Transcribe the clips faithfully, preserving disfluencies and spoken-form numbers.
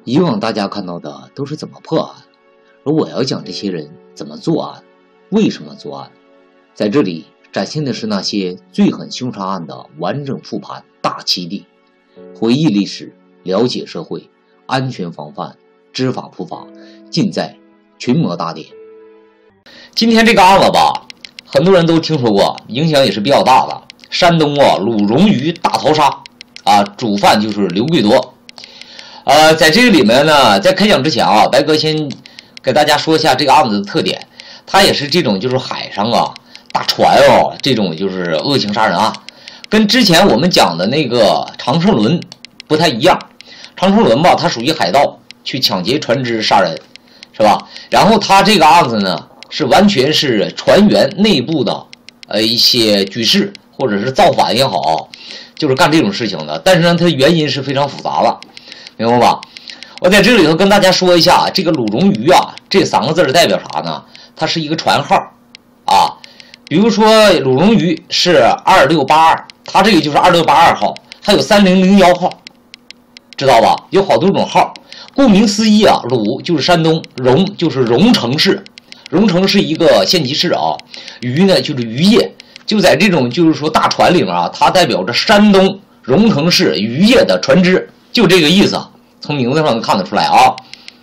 以往大家看到的都是怎么破案，而我要讲这些人怎么作案，为什么作案。在这里展现的是那些最狠凶杀案的完整复盘大起底，回忆历史，了解社会，安全防范，知法普法，尽在群魔大典。今天这个案子吧，很多人都听说过，影响也是比较大的。山东啊，鲁荣鱼大逃杀啊，主犯就是刘贵夺。呃，在这个里面呢，在开讲之前啊，白哥先给大家说一下这个案子的特点。它也是这种就是海上啊大船哦，这种就是恶性杀人案，跟之前我们讲的那个长胜轮不太一样。长胜轮吧，它属于海盗去抢劫船只杀人，是吧？然后它这个案子呢，是完全是船员内部的呃一些举事或者是造反也好，就是干这种事情的。但是呢，它原因是非常复杂的。明白吧？我在这里头跟大家说一下，这个鲁荣鱼啊，这三个字代表啥呢？它是一个船号啊。比如说鲁荣鱼是二六八二，它这个就是二六八二号，还有三零零一号，知道吧？有好多种号。顾名思义啊，鲁就是山东，荣就是荣城市，荣城是一个县级市啊。渔呢就是渔业，就在这种就是说大船里面啊，它代表着山东荣城市渔业的船只。就这个意思，从名字上能看得出来啊。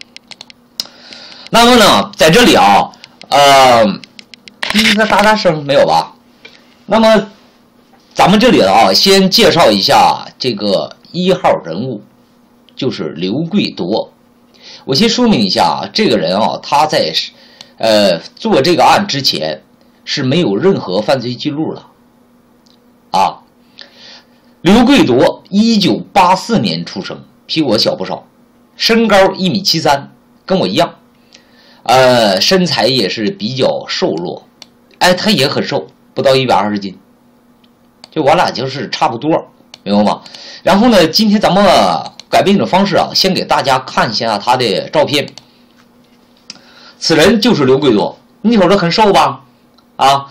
那么呢，在这里啊，呃，一个哒哒声没有吧？那么咱们这里啊，先介绍一下这个一号人物，就是刘贵夺。我先说明一下啊，这个人啊，他在呃做这个案之前是没有任何犯罪记录的啊。刘贵夺一九八四年出生，比我小不少，身高一米七三，跟我一样，呃，身材也是比较瘦弱，哎，他也很瘦，不到一百二十斤，就我俩就是差不多，明白吗？然后呢，今天咱们改变一种方式啊，先给大家看一下他的照片。此人就是刘贵夺，你瞅着很瘦吧？啊，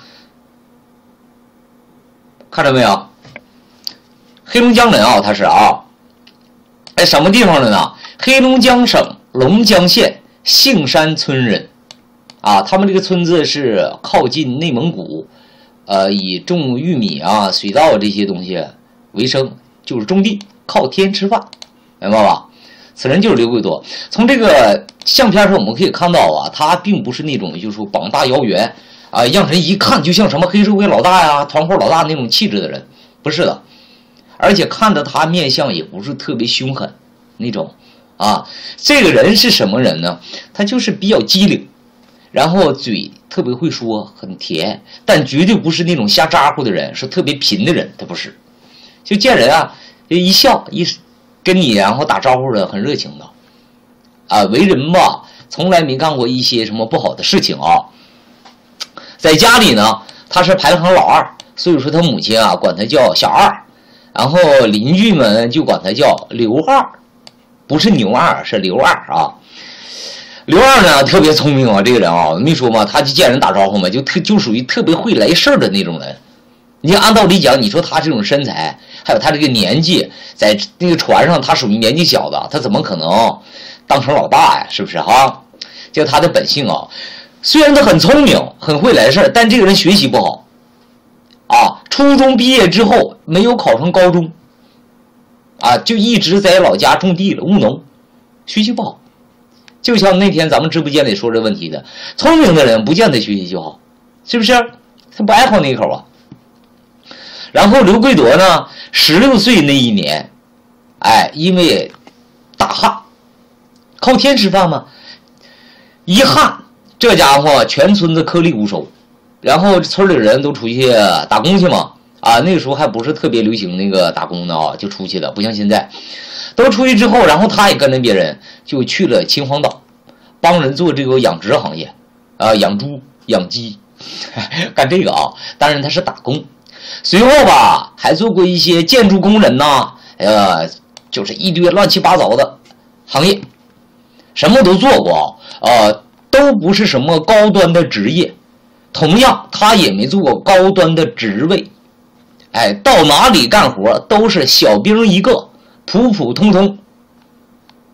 看着没有？黑龙江人啊，他是啊，哎，什么地方的呢？黑龙江省龙江县杏山村人，啊，他们这个村子是靠近内蒙古，呃，以种玉米啊、水稻这些东西为生，就是种地，靠天吃饭，明白吧？此人就是刘贵夺。从这个相片上我们可以看到啊，他并不是那种就是说膀大腰圆啊，让人一看就像什么黑社会老大呀、团伙老大那种气质的人，不是的。而且看着他面相也不是特别凶狠那种啊，这个人是什么人呢？他就是比较机灵，然后嘴特别会说，很甜，但绝对不是那种瞎咋呼的人，是特别贫的人，他不是。就见人啊，一笑一跟你然后打招呼的，很热情的啊。为人吧，从来没干过一些什么不好的事情啊。在家里呢，他是排行老二，所以说他母亲啊管他叫小二。然后邻居们就管他叫刘二，不是牛二，是刘二啊。刘二呢特别聪明啊，这个人啊，没说嘛，他就见人打招呼嘛，就特就属于特别会来事儿的那种人。你按道理讲，你说他这种身材，还有他这个年纪，在那个船上他属于年纪小的，他怎么可能当成老大呀？是不是哈？就他的本性啊，虽然他很聪明，很会来事儿，但这个人学习不好。啊，初中毕业之后没有考上高中，啊，就一直在老家种地了，务农，学习不好。就像那天咱们直播间里说这问题的，聪明的人不见得学习就好，是不是？他不爱好那一口啊。然后刘贵夺呢，十六岁那一年，哎，因为打旱，靠天吃饭嘛，一旱，这家伙全村子颗粒无收。然后村里人都出去打工去嘛，啊，那个时候还不是特别流行那个打工的啊，就出去的，不像现在，都出去之后，然后他也跟着别人就去了秦皇岛，帮人做这个养殖行业，啊，养猪、养鸡，干这个啊，当然他是打工。随后吧，还做过一些建筑工人呐，呃，就是一堆乱七八糟的行业，什么都做过，呃，都不是什么高端的职业。同样他也没做过高端的职位，哎，到哪里干活都是小兵一个，普普通通，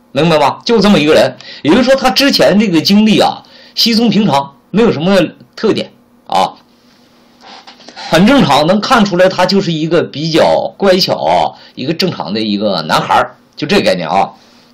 明白吗？就这么一个人，也就是说他之前这个经历啊稀松平常，没有什么特点啊，很正常，能看出来他就是一个比较乖巧、啊、一个正常的一个男孩，就这个概念啊。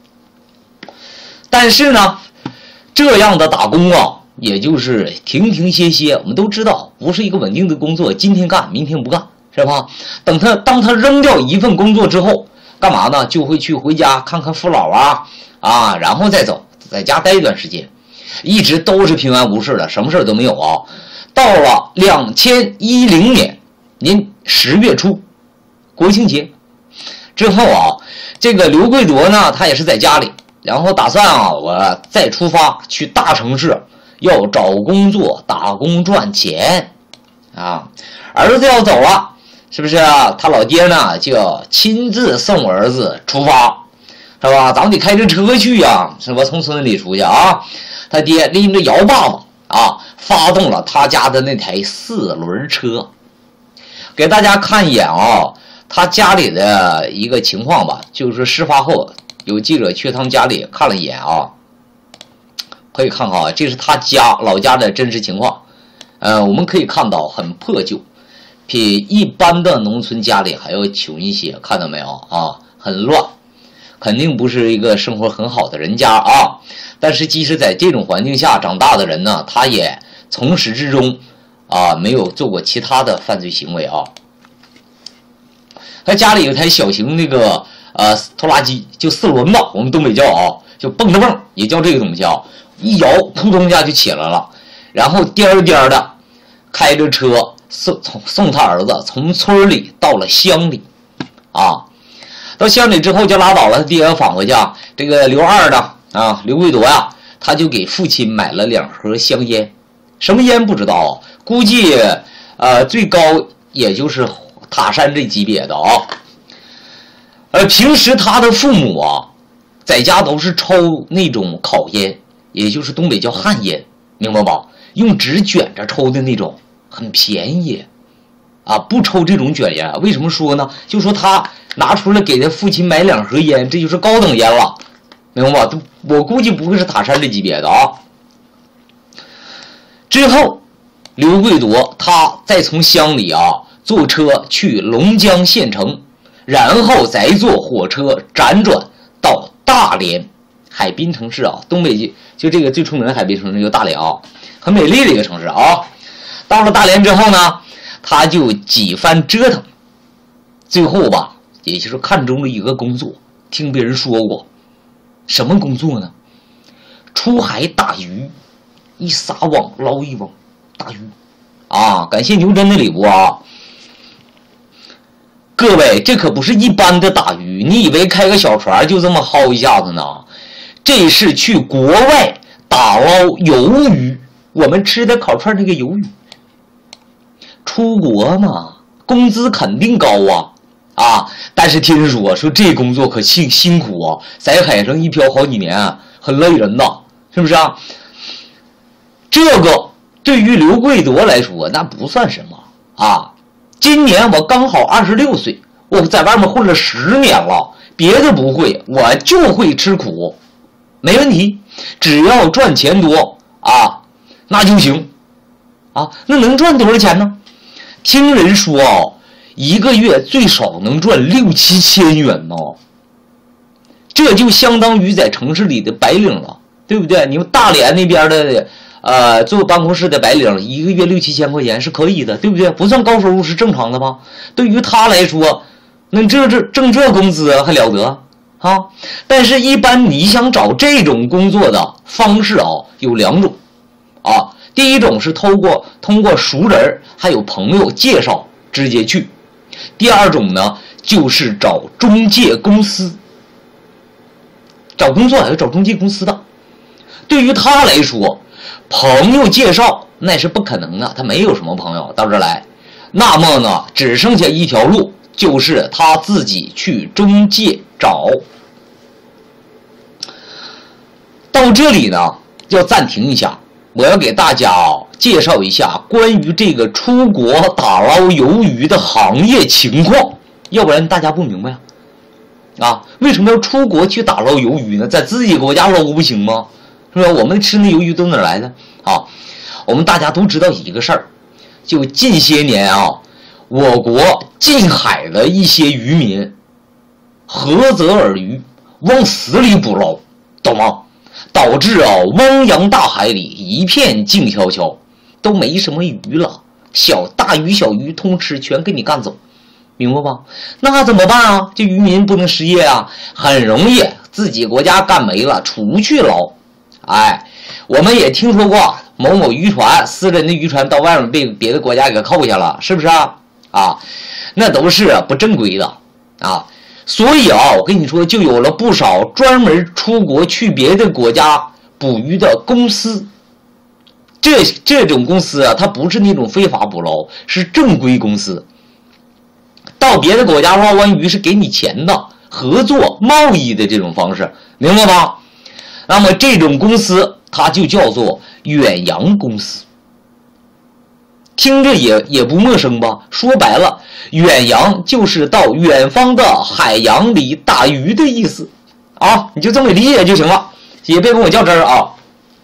但是呢，这样的打工啊，也就是停停歇歇，我们都知道不是一个稳定的工作，今天干明天不干，是吧？等他当他扔掉一份工作之后，干嘛呢？就会去回家看看父老啊啊，然后再走，在家待一段时间，一直都是平安无事的，什么事都没有啊。到了两千一零年年十月初，国庆节之后啊，这个刘贵铎呢，他也是在家里，然后打算啊，我再出发去大城市，要找工作打工赚钱啊。儿子要走了，是不是啊？他老爹呢就要亲自送儿子出发，是吧？咱们得开着车去呀，是吧？从村里出去啊。他爹拎着摇把子啊，发动了他家的那台四轮车。给大家看一眼啊，他家里的一个情况吧，就是事发后有记者去他们家里看了一眼啊，可以看看啊，这是他家老家的真实情况。呃，我们可以看到很破旧，比一般的农村家里还要穷一些，看到没有啊？很乱，肯定不是一个生活很好的人家啊。但是即使在这种环境下长大的人呢，他也从始至终啊没有做过其他的犯罪行为啊。他家里有台小型那个呃拖拉机，就四轮吧，我们东北叫啊，就蹦着蹦也叫这个东西啊，一摇扑通一下就起来了，然后颠颠的开着车送送他儿子从村里到了乡里啊。到乡里之后就拉倒了，他爹要返回去啊。这个刘二呢啊，刘贵铎呀，他就给父亲买了两盒香烟，什么烟不知道啊，估计呃最高也就是塔山这级别的啊。呃，平时他的父母啊，在家都是抽那种烤烟，也就是东北叫旱烟，明白吧？用纸卷着抽的那种，很便宜啊，不抽这种卷烟。为什么说呢？就说他拿出来给他父亲买两盒烟，这就是高等烟了，明白吧？我估计不会是塔山这级别的啊。之后，刘贵铎他再从乡里啊坐车去龙江县城，然后再坐火车辗转到大连海滨城市啊，东北就就这个最出名的海滨城市就大连啊，很美丽的一个城市啊。到了大连之后呢，他就几番折腾，最后吧，也就是看中了一个工作，听别人说过，什么工作呢？出海打鱼，一撒网捞一网打鱼啊！感谢牛真的礼物啊！各位，这可不是一般的打鱼，你以为开个小船就这么薅一下子呢？这是去国外打捞鱿鱼，我们吃的烤串那个鱿鱼。出国嘛，工资肯定高啊啊！但是听说说这工作可辛辛苦啊，在海上一漂好几年，啊，很累人呐，是不是啊？这个对于刘贵铎来说那不算什么啊。今年我刚好二十六岁，我在外面混了十年了，别的不会，我就会吃苦，没问题，只要赚钱多啊，那就行啊。那能赚多少钱呢？听人说哦，一个月最少能赚六七千元呢，这就相当于在城市里的白领了，对不对？你们大连那边的呃坐办公室的白领，一个月六七千块钱是可以的，对不对？不算高收入是正常的吗？对于他来说，那这这挣这工资还了得啊？但是，一般你想找这种工作的方式啊，有两种啊。第一种是通过通过熟人还有朋友介绍直接去，第二种呢就是找中介公司。找工作还要找中介公司的，对于他来说，朋友介绍那是不可能的，他没有什么朋友到这儿来，那么呢只剩下一条路，就是他自己去中介找。到这里呢要暂停一下，我要给大家啊介绍一下关于这个出国打捞鱿鱼的行业情况，要不然大家不明白啊。 啊，为什么要出国去打捞鱿鱼呢？在自己国家捞不行吗？是吧？我们吃那鱿鱼都哪来的啊？我们大家都知道一个事儿，就近些年啊，我国近海的一些渔民涸泽而渔，往死里捕捞，懂吗？导致啊，汪洋大海里一片静悄悄，都没什么鱼了，小大鱼小鱼通吃，全给你干走，明白吧？那怎么办啊？这渔民不能失业啊，很容易自己国家干没了，出去捞。哎，我们也听说过某某渔船，私人的渔船到外面被别的国家给扣下了，是不是啊？啊，那都是不正规的啊。所以啊，我跟你说，就有了不少专门出国去别的国家捕鱼的公司。这这种公司啊，它不是那种非法捕捞，是正规公司。到别的国家捞完鱼是给你钱的，合作贸易的这种方式，明白吗？那么这种公司它就叫做远洋公司。听着也也不陌生吧？说白了，远洋就是到远方的海洋里打鱼的意思啊，你就这么理解就行了，也别跟我较真儿啊。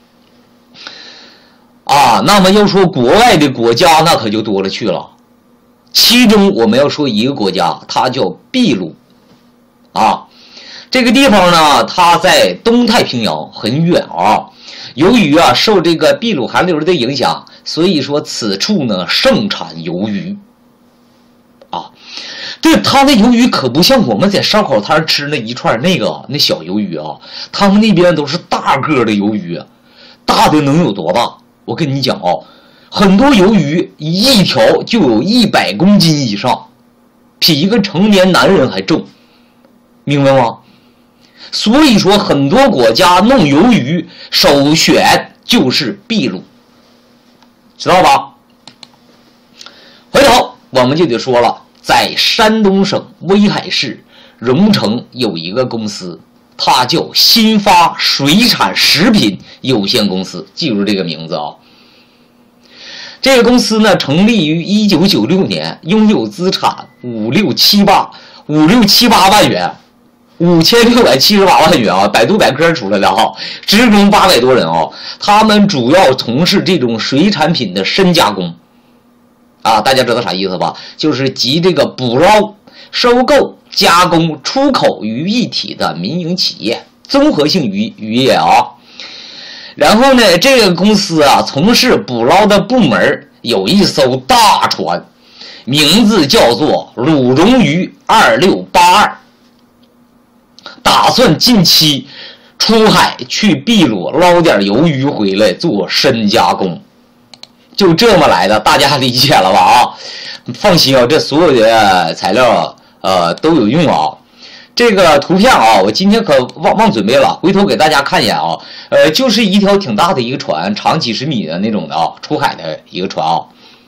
啊，那么要说国外的国家，那可就多了去了。其中我们要说一个国家，它叫秘鲁啊。这个地方呢，它在东太平洋很远啊。由于啊受这个秘鲁寒流的影响，所以说此处呢盛产鱿鱼啊。对，它的鱿鱼可不像我们在烧烤摊吃那一串那个那小鱿鱼啊，他们那边都是大个的鱿鱼，大的能有多大？我跟你讲啊，很多鱿鱼一条就有一百公斤以上，比一个成年男人还重，明白吗？所以说很多国家弄鱿鱼首选就是秘鲁，知道吧？回头我们就得说了，在山东省威海市荣城有一个公司，它叫新发水产食品有限公司，记住这个名字啊。这个公司呢成立于一九九六年，拥有资产五六七八五六七八万元。五千六百七十八万元啊，百度百科出来的哈，职工八百多人哦。他们主要从事这种水产品的深加工，啊，大家知道啥意思吧？就是集这个捕捞、收购、加工、出口于一体的民营企业，综合性渔渔业啊。然后呢，这个公司啊，从事捕捞的部门有一艘大船，名字叫做鲁荣鱼二六八二。打算近期出海去秘鲁捞点鱿鱼回来做深加工，就这么来的，大家理解了吧？啊，放心啊，这所有的材料呃都有用啊。这个图片啊，我今天可忘忘准备了，回头给大家看一眼啊。呃，就是一条挺大的一个船，长几十米的那种的啊，出海的一个船啊。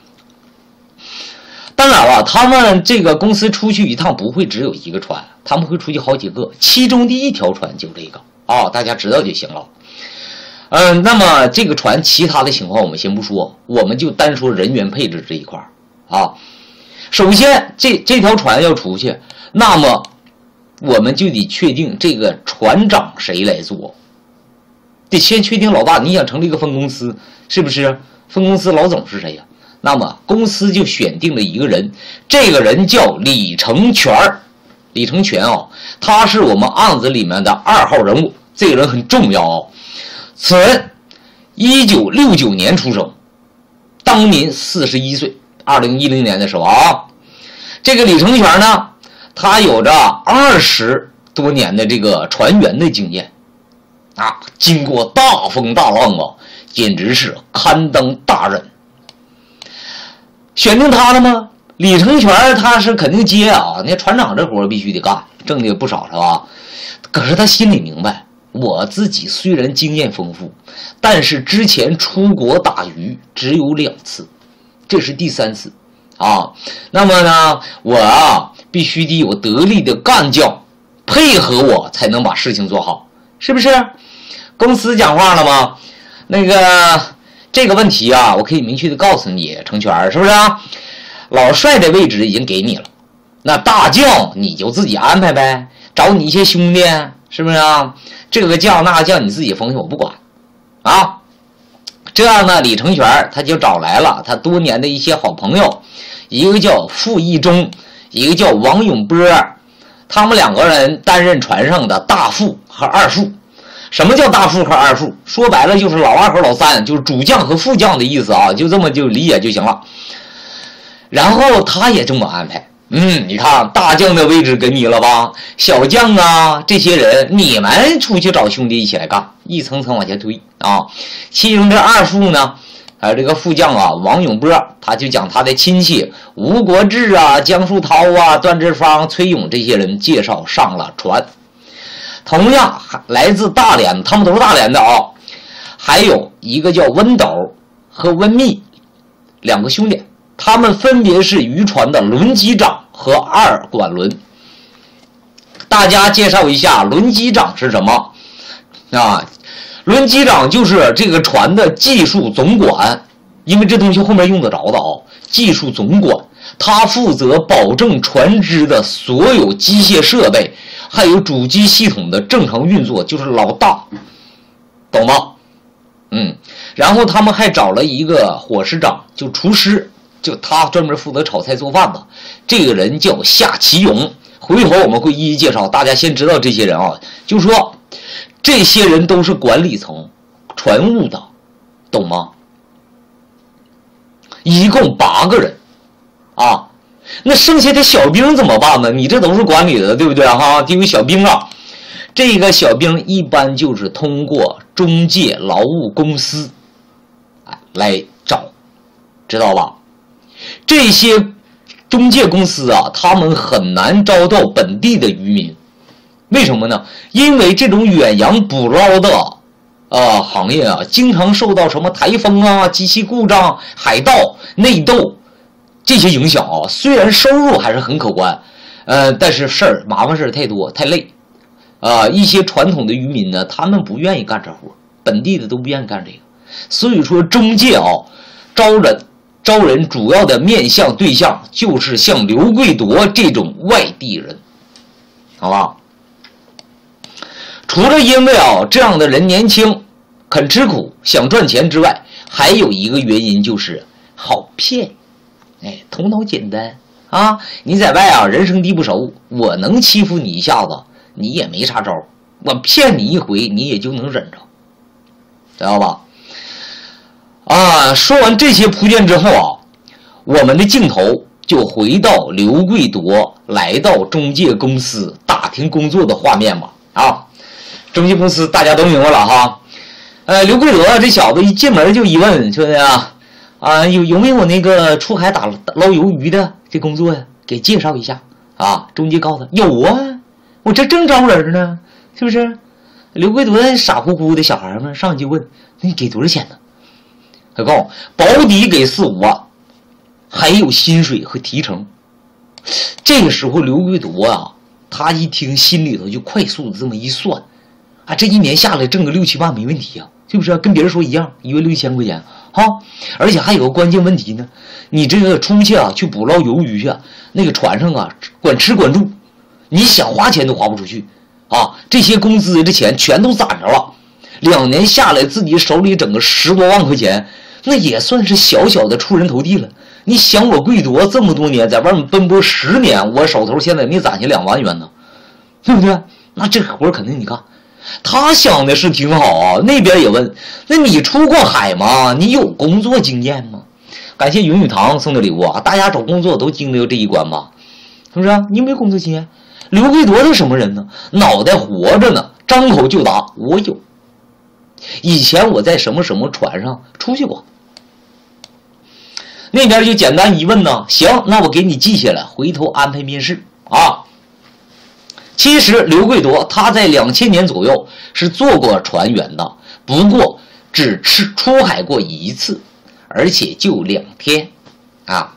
当然了，他们这个公司出去一趟不会只有一个船，他们会出去好几个，其中的一条船就这个啊，大家知道就行了。嗯，那么这个船其他的情况我们先不说，我们就单说人员配置这一块啊。首先，这这条船要出去，那么我们就得确定这个船长谁来做，得先确定老大，你想成立一个分公司，是不是？分公司老总是谁呀？那么公司就选定了一个人，这个人叫李成全。李成全哦，他是我们案子里面的二号人物，这个人很重要哦。此人一九六九年出生，当年四十一岁，二零一零年的时候啊。这个李成全呢，他有着二十多年的这个船员的经验啊，经过大风大浪啊，简直是堪当大任。选定他了吗？李成全他是肯定接啊，那船长这活必须得干，挣的也不少是吧？可是他心里明白，我自己虽然经验丰富，但是之前出国打鱼只有两次，这是第三次啊。那么呢，我啊必须得有得力的干将配合我，才能把事情做好，是不是？公司讲话了吗？那个这个问题啊，我可以明确的告诉你，成全，是不是啊？老帅的位置已经给你了，那大将你就自己安排呗。 找你一些兄弟，是不是啊？这个犟那个犟，你自己风险我不管啊。这样呢，李成全他就找来了他多年的一些好朋友，一个叫傅义忠，一个叫王永波，他们两个人担任船上的大副和二副。什么叫大副和二副？说白了就是老二和老三，就是主将和副将的意思啊，就这么就理解就行了。然后他也这么安排，嗯，你看大将的位置给你了吧，小将啊这些人你们出去找兄弟一起来干，一层层往前推啊。其中这二副呢，还有这个副将啊王永波，他就将他的亲戚吴国志啊、江树涛啊、段志芳、崔勇这些人介绍上了船。同样来自大连，他们都是大连的啊。还有一个叫温斗和温密两个兄弟，他们分别是渔船的轮机长和二管轮。大家介绍一下轮机长是什么啊？轮机长就是这个船的技术总管，因为这东西后面用得着的啊。技术总管他负责保证船只的所有机械设备还有主机系统的正常运作，就是老大，懂吗？嗯，然后他们还找了一个伙食长，就厨师，就他专门负责炒菜做饭的，这个人叫夏启勇。回头我们会一一介绍，大家先知道这些人啊，就是说这些人都是管理层、船务的，懂吗？一共八个人啊。那剩下的小兵怎么办呢？你这都是管理的，对不对哈？就有小兵啊，这个小兵一般就是通过中介劳务公司来找，知道吧？这些中介公司啊，他们很难招到本地的渔民，为什么呢？因为这种远洋捕捞的呃行业啊，经常受到什么台风啊、机器故障、海盗、内斗这些影响啊。虽然收入还是很可观，呃，但是事儿麻烦事儿太多，太累啊、呃。一些传统的渔民呢，他们不愿意干这活，本地的都不愿意干这个。所以说，中介啊，招人招人主要的面向对象就是像刘贵铎这种外地人，好吧？除了因为啊这样的人年轻、肯吃苦、想赚钱之外，还有一个原因就是好骗。哎，头脑简单啊！你在外啊，人生地不熟，我能欺负你一下子，你也没啥招，我骗你一回，你也就能忍着，知道吧？啊，说完这些铺垫之后啊，我们的镜头就回到刘贵铎来到中介公司打听工作的画面吧。啊，中介公司大家都明白了哈。呃，刘贵铎这小子一进门就一问，说的啊。啊，有有没有那个出海打捞鱿鱼的这工作呀？给介绍一下啊！中介告诉他有啊，我这正招人呢，是不是？刘贵铎傻乎乎的小孩们上去就问：“你给多少钱呢？”他告诉保底给四五万，还有薪水和提成。这个时候刘贵铎啊，他一听心里头就快速的这么一算，啊，这一年下来挣个六七万没问题啊，是不是？跟别人说一样，一月六千块钱。好，而且还有个关键问题呢，你这个出去啊，去捕捞鱿鱼啊，那个船上啊，管吃管住，你想花钱都花不出去啊！这些工资的钱全都攒着了，两年下来自己手里整个十多万块钱，那也算是小小的出人头地了。你想我贵铎这么多年在外面奔波十年，我手头现在没攒下两万元呢，对不对？那这活肯定你看。他想的是挺好啊，那边也问，那你出过海吗？你有工作经验吗？感谢云雨堂送的礼物啊！大家找工作都经历过这一关吧？是不是、啊？你有没有工作经验？刘贵铎是什么人呢？脑袋活着呢，张口就答我有。以前我在什么什么船上出去过。那边就简单一问呢，行，那我给你记下来，回头安排面试啊。其实刘贵铎他在两千年左右是做过船员的，不过只吃出海过一次，而且就两天啊。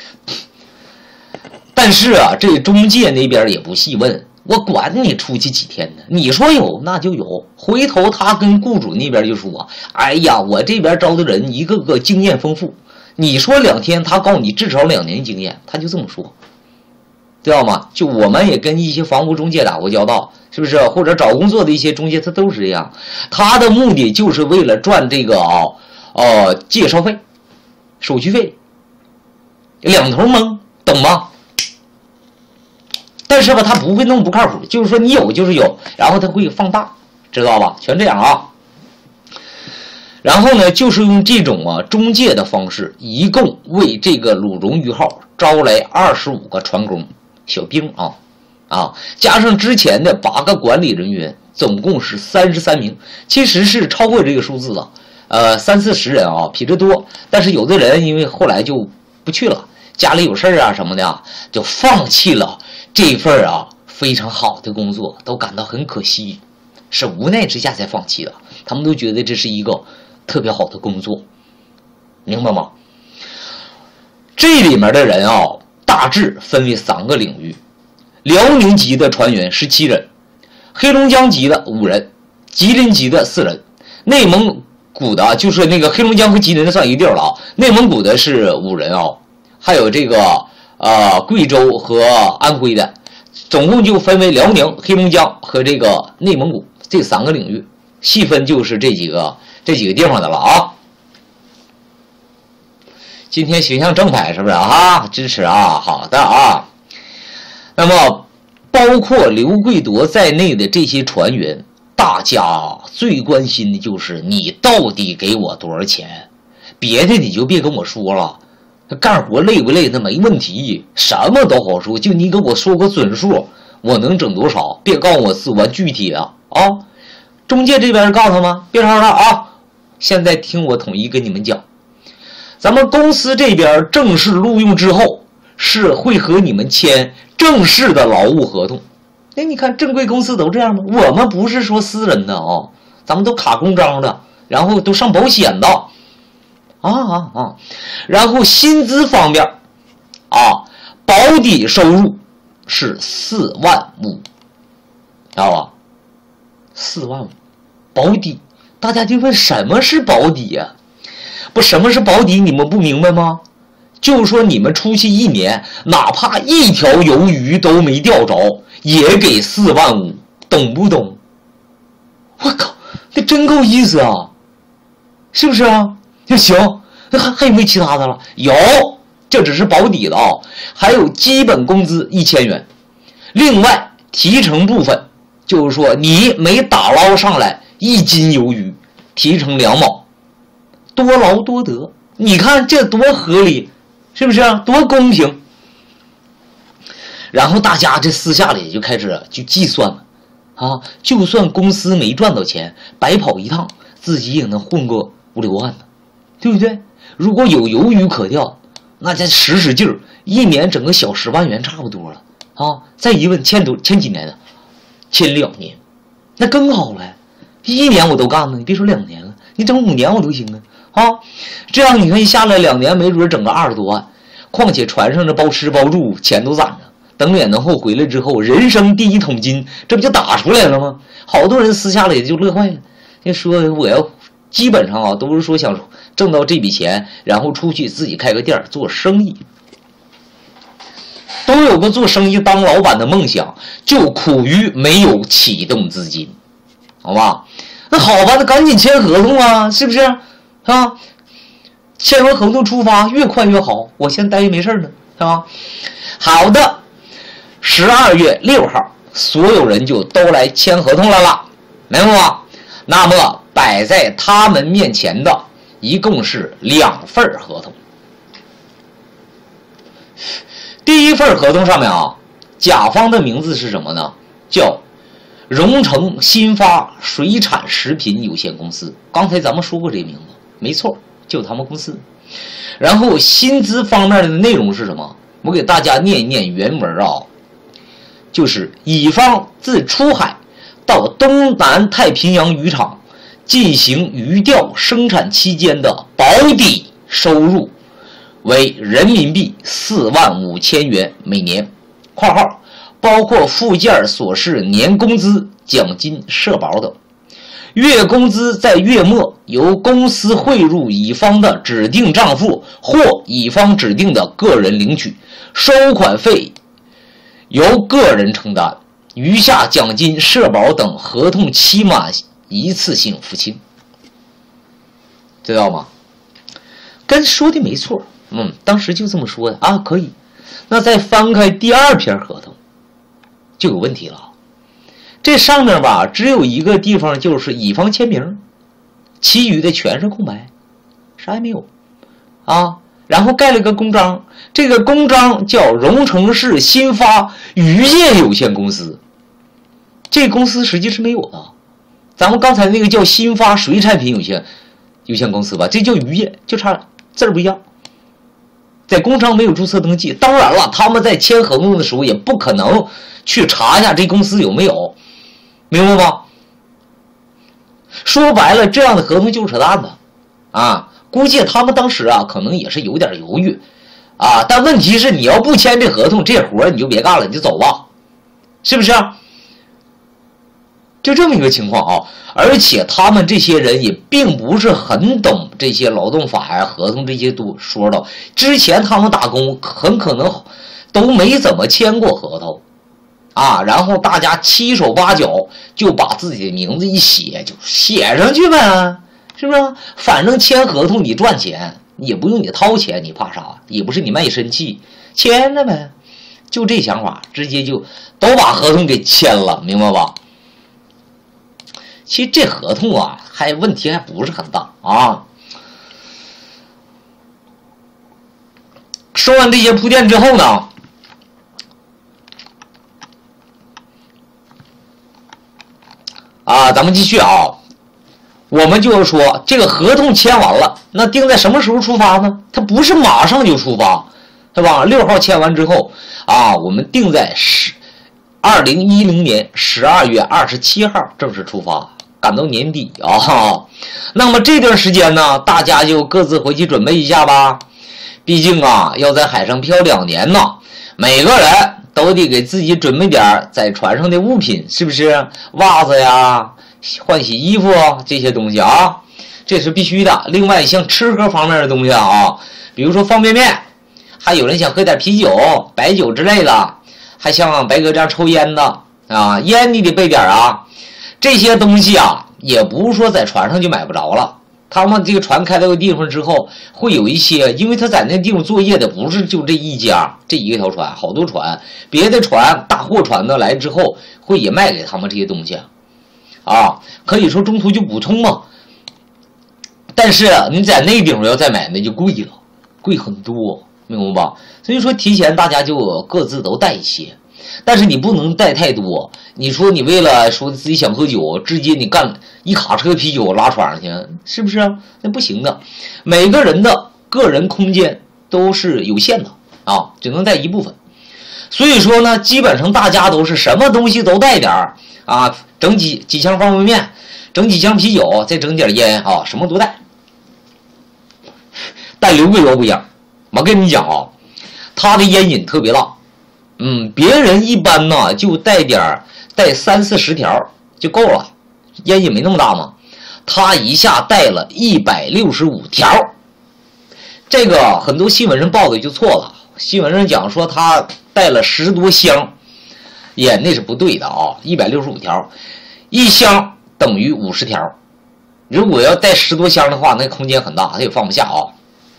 但是啊，这中介那边也不细问，我管你出去几天呢？你说有那就有。回头他跟雇主那边就说：“哎呀，我这边招的人一个个经验丰富，你说两天，他告诉你至少两年经验，他就这么说。” 知道吗？就我们也跟一些房屋中介打过交道，是不是？或者找工作的一些中介，他都是这样，他的目的就是为了赚这个啊，呃，介绍费、手续费，两头蒙，懂吗？但是吧，他不会弄不靠谱，就是说你有就是有，然后他会放大，知道吧？全这样啊。然后呢，就是用这种啊中介的方式，一共为这个鲁荣鱼号招来二十五个船工小兵啊啊，加上之前的八个管理人员，总共是三十三名，其实是超过这个数字了，呃，三四十人啊，比这多。但是有的人因为后来就不去了，家里有事啊什么的，就放弃了这份啊非常好的工作，都感到很可惜，是无奈之下才放弃的。他们都觉得这是一个特别好的工作，明白吗？这里面的人啊，大致分为三个领域：辽宁籍的船员十七人，黑龙江籍的五人，吉林籍的四人，内蒙古的，就是那个黑龙江和吉林的算一个地儿了啊。内蒙古的是五人啊，还有这个呃贵州和安徽的，总共就分为辽宁、黑龙江和这个内蒙古这三个领域，细分就是这几个。这几个地方的了啊，今天形象正派是不是啊？支持啊，好的啊。那么，包括刘贵铎在内的这些船员，大家最关心的就是你到底给我多少钱？别的你就别跟我说了，干活累不累那没问题，什么都好说，就你给我说个准数，我能挣多少？别告诉我四五万具体的啊。中介这边告诉他吗？别吵了啊。现在听我统一跟你们讲，咱们公司这边正式录用之后，是会和你们签正式的劳务合同。哎，你看正规公司都这样吗？我们不是说私人的哦，咱们都卡公章的，然后都上保险的，啊啊啊！然后薪资方面，啊，保底收入是四万五，知道吧？四万五，保底。大家就问什么是保底呀、啊？不，什么是保底？你们不明白吗？就是说你们出去一年，哪怕一条鱿鱼都没钓着，也给四万五，懂不懂？我靠，那真够意思啊，是不是啊？就行，那还还有没有其他的了？有，这只是保底的啊，还有基本工资一千元，另外提成部分，就是说你每打捞上来一斤鱿鱼，提成两毛，多劳多得。你看这多合理，是不是啊？多公平。然后大家这私下里就开始就计算了啊，就算公司没赚到钱，白跑一趟，自己也能混个五六万呢，对不对？如果有鱿鱼可钓，那再使使劲儿，一年整个小十万元差不多了啊。再一问签多签几年的，签两年，那更好了。一年我都干了，你别说两年了，你整五年我都行啊！啊，这样你看一下来两年，没准整个二十多万。况且船上这包吃包住，钱都攒着，等两年后回来之后，人生第一桶金，这不就打出来了吗？好多人私下里就乐坏了，就说我要基本上啊，都是说想挣到这笔钱，然后出去自己开个店做生意，都有个做生意当老板的梦想，就苦于没有启动资金。好吧，那好吧，那赶紧签合同啊，是不是啊？签完合同出发，越快越好。我先待没事呢，是吧？好的，十二月六号，所有人就都来签合同了啦，明白吗？那么摆在他们面前的一共是两份合同。第一份合同上面啊，甲方的名字是什么呢？叫荣成新发水产食品有限公司。刚才咱们说过这名字，没错，就他们公司。然后薪资方面的内容是什么？我给大家念一念原文啊，就是乙方自出海到东南太平洋渔场进行鱼钓生产期间的保底收入为人民币四万五千元每年（括号包括附件所示年工资、奖金、社保等）。月工资在月末由公司汇入乙方的指定账户或乙方指定的个人领取，收款费由个人承担，余下奖金、社保等合同期满一次性付清，知道吗？跟说的没错，嗯，当时就这么说的啊，可以。那再翻开第二篇合同，就有问题了。这上面吧，只有一个地方就是乙方签名，其余的全是空白，啥也没有啊。然后盖了个公章，这个公章叫荣成市新发渔业有限公司，这公司实际是没有的。咱们刚才那个叫新发水产品有限有限公司吧，这叫渔业，就差字儿不一样。在工商没有注册登记，当然了，他们在签合同的时候也不可能去查一下这公司有没有，明白吗？说白了，这样的合同就是扯淡的啊！估计他们当时啊，可能也是有点犹豫啊。但问题是，你要不签这合同，这活你就别干了，你就走吧，是不是？就这么一个情况啊。而且他们这些人也并不是很懂这些劳动法呀、合同这些都说到。之前他们打工很可能都没怎么签过合同啊，然后大家七手八脚就把自己的名字一写，就写上去呗，是不是？反正签合同你赚钱，也不用你掏钱，你怕啥？也不是你卖身契，签了呗，就这想法，直接就都把合同给签了，明白吧？其实这合同啊，还问题还不是很大啊。说完这些铺垫之后呢，啊，咱们继续啊。我们就是说，这个合同签完了，那定在什么时候出发呢？它不是马上就出发，对吧？六号签完之后啊，我们定在十二零一零年十二月二十七号正式出发。赶到年底啊，那么这段时间呢，大家就各自回去准备一下吧。毕竟啊，要在海上漂两年呢，每个人都得给自己准备点在船上的物品，是不是？袜子呀、换洗衣服这些东西啊，这是必须的。另外，像吃喝方面的东西啊，比如说方便面，还有人想喝点啤酒、白酒之类的，还像白哥这样抽烟的啊，烟你得备点啊。这些东西啊，也不是说在船上就买不着了。他们这个船开到个地方之后，会有一些，因为他在那地方作业的不是就这一家，这一个条船，好多船，别的船大货船的来之后，会也卖给他们这些东西，啊，可以说中途就补充嘛。但是你在那地方要再买，那就贵了，贵很多，明白吧？所以说提前大家就各自都带一些。但是你不能带太多，你说你为了说自己想喝酒，直接你干一卡车啤酒拉船上去，是不是？那不行的。每个人的个人空间都是有限的啊，只能带一部分。所以说呢，基本上大家都是什么东西都带点儿啊，整几几箱方便面，整几箱啤酒，再整点烟啊，什么都带。但刘贵瑶不一样，我跟你讲啊，他的烟瘾特别大。嗯，别人一般呢就带点带三四十条就够了，烟瘾没那么大嘛。他一下带了一百六十五条，这个很多新闻上报的就错了。新闻上讲说他带了十多箱，也那是不对的啊。一百六十五条，一箱等于五十条。如果要带十多箱的话，那空间很大，他也放不下啊。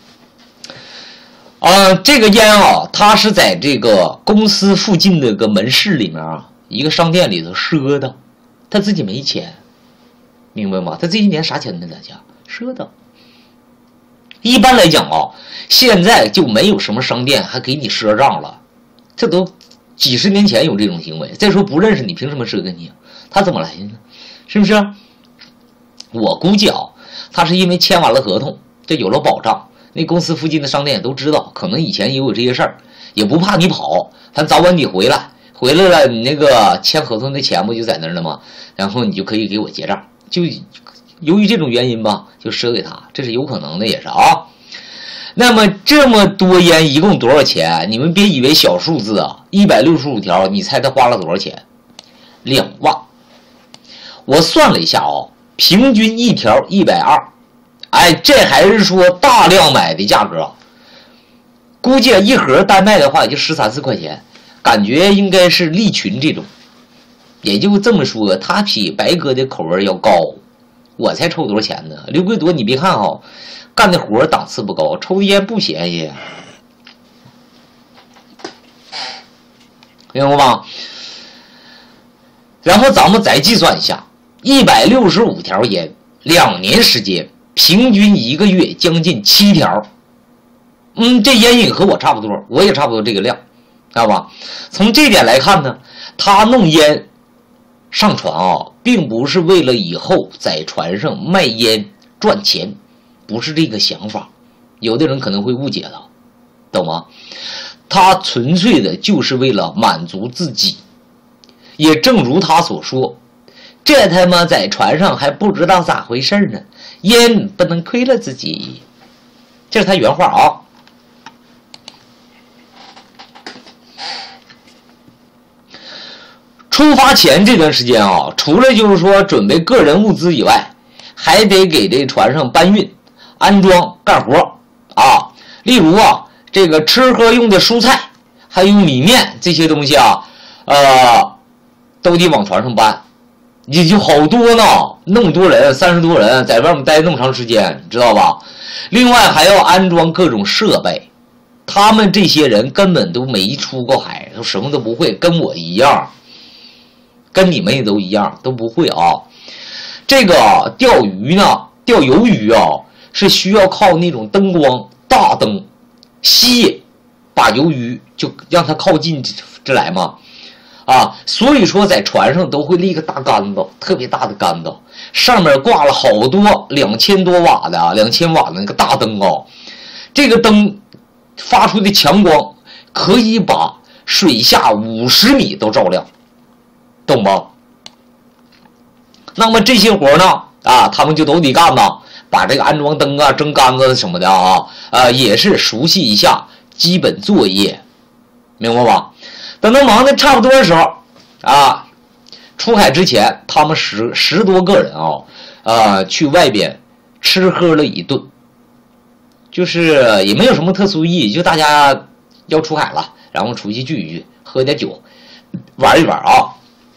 呃，这个烟啊，它是在这个公司附近的个门市里面啊，一个商店里头赊的，他自己没钱，明白吗？他这些年啥钱呢？大家赊的。一般来讲啊，现在就没有什么商店还给你赊账了，这都几十年前有这种行为。再说不认识你，凭什么赊给你？他怎么来的呢？是不是？我估计啊，他是因为签完了合同，这有了保障。那公司附近的商店也都知道，可能以前也有这些事儿，也不怕你跑，反正早晚你回来，回来了你那个签合同的钱不就在那儿了吗？然后你就可以给我结账，就由于这种原因吧，就赊给他，这是有可能的，也是啊。那么这么多烟一共多少钱？你们别以为小数字啊，一百六十五条，你猜他花了多少钱？两万。我算了一下哦，平均一条一百二。哎，这还是说大量买的价格啊，估计一盒单卖的话也就十三四块钱， 感觉应该是利群这种。也就这么说，他比白哥的口味要高。我才抽多少钱呢？刘贵铎，你别看啊，干的活档次不高，抽的烟不便宜，明白吧？然后咱们再计算一下，一百六十五条烟，两年时间，平均一个月将近七条。嗯，这烟瘾和我差不多，我也差不多这个量，知道吧？从这点来看呢，他弄烟上船啊，并不是为了以后在船上卖烟赚钱，不是这个想法。有的人可能会误解了，懂吗？他纯粹的就是为了满足自己。也正如他所说，这他妈在船上还不知道咋回事呢，烟不能亏了自己。这是他原话啊。出发前这段时间啊，除了就是说准备个人物资以外，还得给这船上搬运、安装、干活啊。例如啊，这个吃喝用的蔬菜，还有米面这些东西啊，呃，都得往船上搬。也就好多呢，那么多人，三十多人在外面待那么长时间，知道吧？另外还要安装各种设备，他们这些人根本都没出过海，都什么都不会，跟我一样。跟你们也都一样，都不会啊。这个钓鱼呢，钓鱿鱼啊，是需要靠那种灯光大灯吸引，把鱿鱼就让它靠近这来嘛。啊，所以说在船上都会立个大杆子，特别大的杆子，上面挂了好多两千多瓦的啊，两千瓦的那个大灯啊。这个灯发出的强光可以把水下五十米都照亮。懂吧？那么这些活呢，啊，他们就都得干呢，把这个安装灯啊、蒸杆子什么的啊，呃，也是熟悉一下基本作业，明白吧？等到忙的差不多的时候，啊，出海之前，他们十十多个人啊，呃，去外边吃喝了一顿，就是也没有什么特殊意义，就大家要出海了，然后出去聚一聚，喝点酒，玩一玩啊。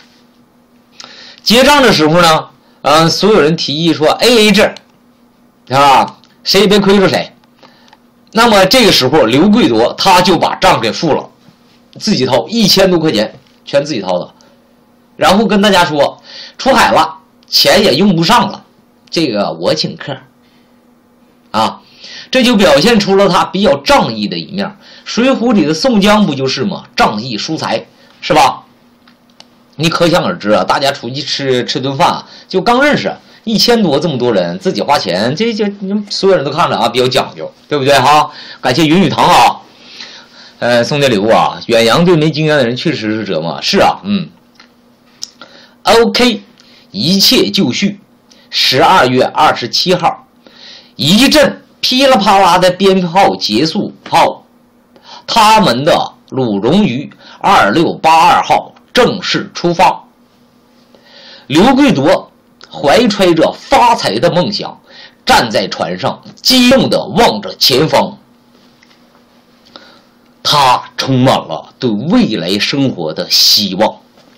结账的时候呢，呃，所有人提议说 A A 制，啊，谁也别亏着谁。那么这个时候，刘贵铎他就把账给付了，自己掏一千多块钱，全自己掏的。然后跟大家说，出海了，钱也用不上了，这个我请客。啊，这就表现出了他比较仗义的一面。水浒里的宋江不就是吗？仗义疏财，是吧？你可想而知啊，大家出去吃吃顿饭，就刚认识一千多这么多人，自己花钱，这这所有人都看着啊，比较讲究，对不对哈？感谢云雨堂啊，呃，送点礼物啊。远洋对没经验的人确实是折磨，是啊，嗯。OK， 一切就绪。十二月二十七号，一阵噼里啪啦的鞭炮结束后，他们的鲁荣鱼二六八二号正式出发。刘贵铎怀揣着发财的梦想，站在船上，激动地望着前方。他充满了对未来生活的希望。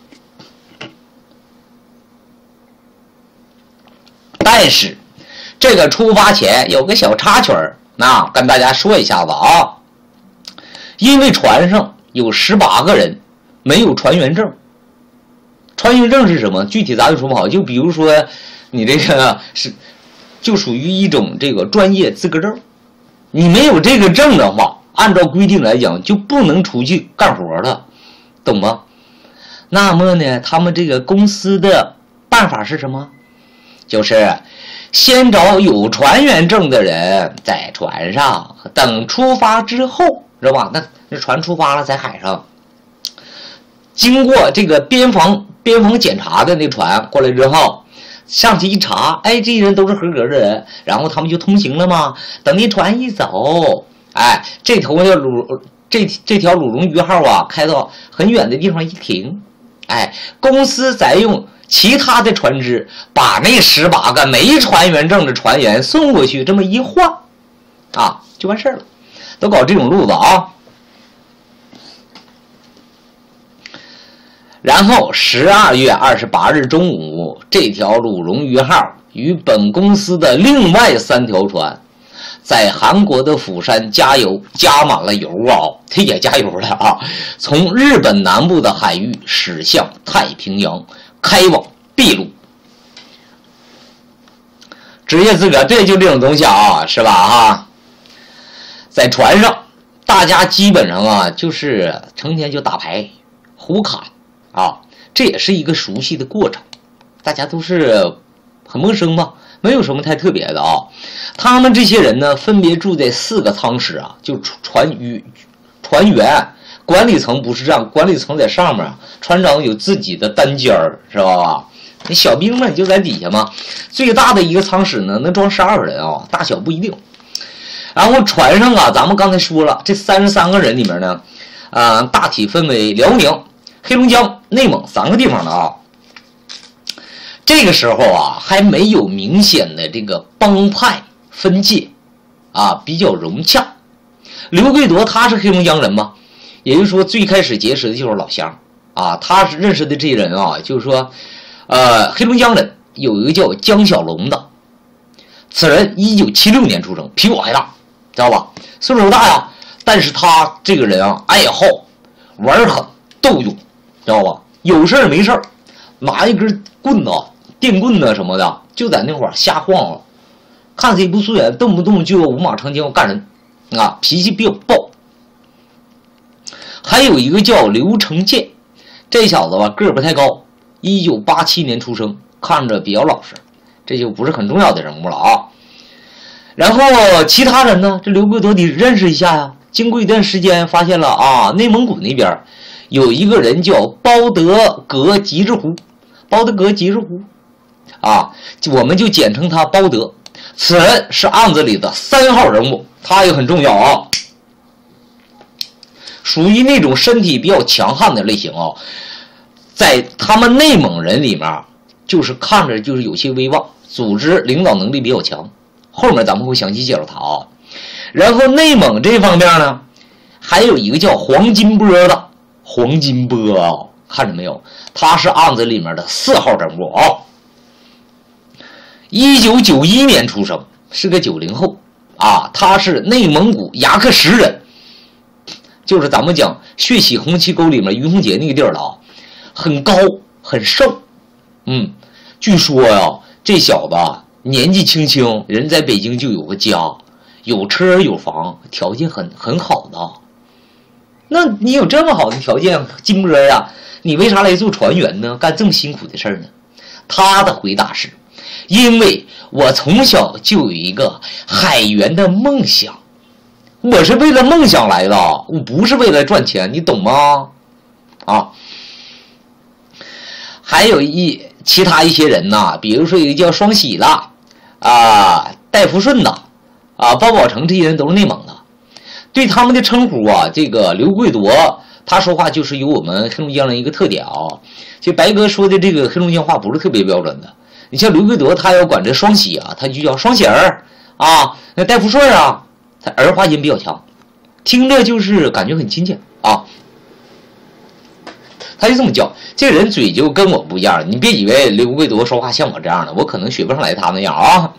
但是，这个出发前有个小插曲儿，那跟大家说一下子啊。因为船上有十八个人没有船员证。船员证是什么？具体咱就说不好。就比如说，你这个是，就属于一种这个专业资格证。你没有这个证的话，按照规定来讲，就不能出去干活了，懂吗？那么呢，他们这个公司的办法是什么？就是先找有船员证的人在船上，等出发之后，知道吧？那那船出发了，在海上，经过这个边防边防检查的那船过来之后，上去一查，哎，这些人都是合格的人，然后他们就通行了嘛。等那船一走，哎，这头的鲁这这条鲁荣鱼号啊，开到很远的地方一停，哎，公司再用其他的船只把那十八个没船员证的船员送过去，这么一换，啊，就完事儿了。都搞这种路子啊。 然后十二月二十八日中午，这条鲁荣鱼号与本公司的另外三条船在韩国的釜山加油，加满了油啊，它也加油了啊，从日本南部的海域驶向太平洋，开往秘鲁。职业资格，对，就这种东西啊，是吧？啊，在船上，大家基本上啊，就是成天就打牌、胡侃啊，这也是一个熟悉的过程，大家都是很陌生嘛，没有什么太特别的啊。他们这些人呢，分别住在四个舱室啊，就船与船员、管理层不是这样，管理层在上面，船长有自己的单间儿，是吧？你小兵们就在底下嘛。最大的一个舱室呢，能装十二个人啊，大小不一定。然后船上啊，咱们刚才说了，这三十三个人里面呢，啊、呃，大体分为辽宁、黑龙江、内蒙三个地方的啊。这个时候啊，还没有明显的这个帮派分界，啊，比较融洽。刘贵铎他是黑龙江人嘛，也就是说最开始结识的就是老乡啊，他是认识的这人啊，就是说，呃，黑龙江人有一个叫江小龙的，此人一九七六年出生，比我还大，知道吧？岁数大呀，但是他这个人啊，爱好玩狠斗勇，知道吧？有事没事拿一根棍子、电棍子什么的，就在那会儿瞎晃了，看谁不顺眼，动不动就五马长枪干人，啊，脾气比较暴。还有一个叫刘成建，这小子吧个儿不太高，一九八七年出生，看着比较老实，这就不是很重要的人物了啊。然后其他人呢，这刘贵铎得认识一下呀。经过一段时间，发现了啊，内蒙古那边有一个人叫包德格吉之湖，包德格吉之湖，啊，我们就简称他包德。此人是案子里的三号人物，他也很重要啊。属于那种身体比较强悍的类型啊，在他们内蒙人里面，就是看着就是有些威望，组织领导能力比较强。后面咱们会详细介绍他啊。然后内蒙这方面呢，还有一个叫黄金波的，黄金波啊，看着没有？他是案子里面的四号人物啊。一九九一年出生，是个九零后啊，他是内蒙古牙克什人，就是咱们讲血洗红旗沟里面于洪杰那个地儿了啊，很高很瘦，嗯，据说呀、啊，这小子年纪轻轻，人在北京就有个家，有车有房，条件很很好的。那你有这么好的条件，金波呀，你为啥来做船员呢？干这么辛苦的事儿呢？他的回答是：因为我从小就有一个海员的梦想，我是为了梦想来的，我不是为了赚钱，你懂吗？啊，还有一其他一些人呐，比如说一个叫双喜的啊，戴福顺的啊，包宝成，这些人都是内蒙的。对他们的称呼啊，这个刘贵铎他说话就是有我们黑龙江人一个特点啊。就白哥说的这个黑龙江话不是特别标准的。你像刘贵铎，他要管这双喜啊，他就叫双喜儿啊。那戴福顺啊，他儿化音比较强，听着就是感觉很亲切啊。他就这么叫，这个人嘴就跟我不一样。你别以为刘贵铎说话像我这样的，我可能学不上来他那样啊。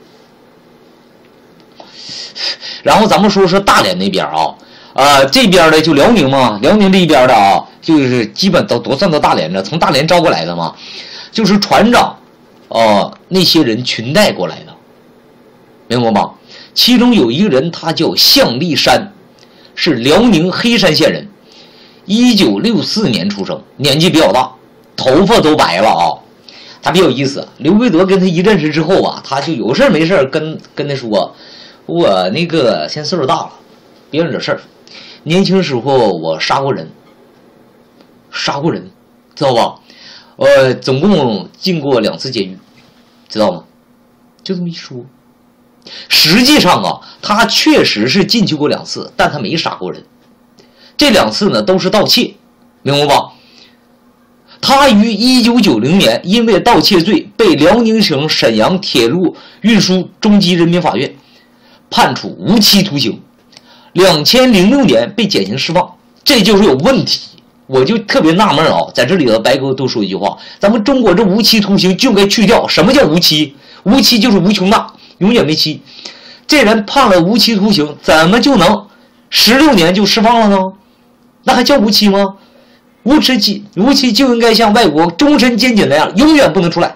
然后咱们说说大连那边啊，呃，这边的就辽宁嘛，辽宁这一边的啊，就是基本都都算到大连了，从大连招过来的嘛，就是船长，呃，那些人裙带过来的，明白吗？其中有一个人，他叫向立山，是辽宁黑山县人，一九六四年出生，年纪比较大，头发都白了啊。他比较有意思，刘贵铎跟他一认识之后啊，他就有事没事跟跟他说。我那个现在岁数大了，别人惹事儿。年轻时候我杀过人，杀过人，知道吧？呃，总共进过两次监狱，知道吗？就这么一说。实际上啊，他确实是进去过两次，但他没杀过人。这两次呢都是盗窃，明白吧？他于一九九零年因为盗窃罪被辽宁省沈阳铁路运输中级人民法院判处无期徒刑，两千零六年被减刑释放，这就是有问题， 我就特别纳闷啊，在这里头白哥多说一句话，咱们中国这无期徒刑就该去掉。什么叫无期？无期就是无穷大，永远没期。这人判了无期徒刑，怎么就能十六年就释放了呢？那还叫无期吗？无期无期就应该像外国终身监禁那样，永远不能出来。